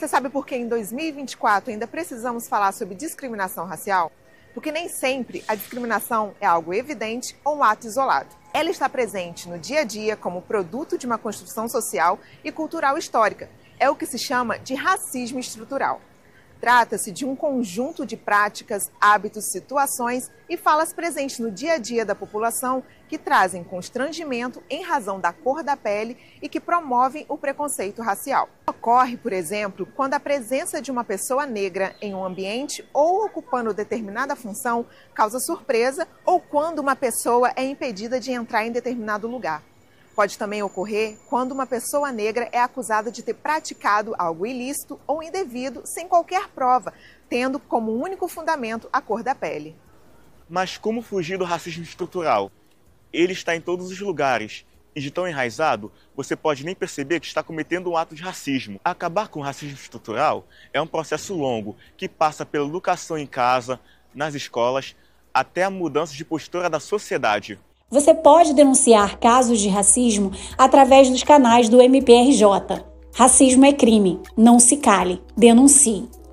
Você sabe por que em 2024 ainda precisamos falar sobre discriminação racial? Porque nem sempre a discriminação é algo evidente ou um ato isolado. Ela está presente no dia a dia como produto de uma construção social e cultural histórica. É o que se chama de racismo estrutural. Trata-se de um conjunto de práticas, hábitos, situações e falas presentes no dia a dia da população que trazem constrangimento em razão da cor da pele e que promovem o preconceito racial. Ocorre, por exemplo, quando a presença de uma pessoa negra em um ambiente ou ocupando determinada função causa surpresa ou quando uma pessoa é impedida de entrar em determinado lugar. Pode também ocorrer quando uma pessoa negra é acusada de ter praticado algo ilícito ou indevido sem qualquer prova, tendo como único fundamento a cor da pele. Mas como fugir do racismo estrutural? Ele está em todos os lugares e de tão enraizado, você pode nem perceber que está cometendo um ato de racismo. Acabar com o racismo estrutural é um processo longo que passa pela educação em casa, nas escolas, até a mudança de postura da sociedade. Você pode denunciar casos de racismo através dos canais do MPRJ. Racismo é crime. Não se cale. Denuncie.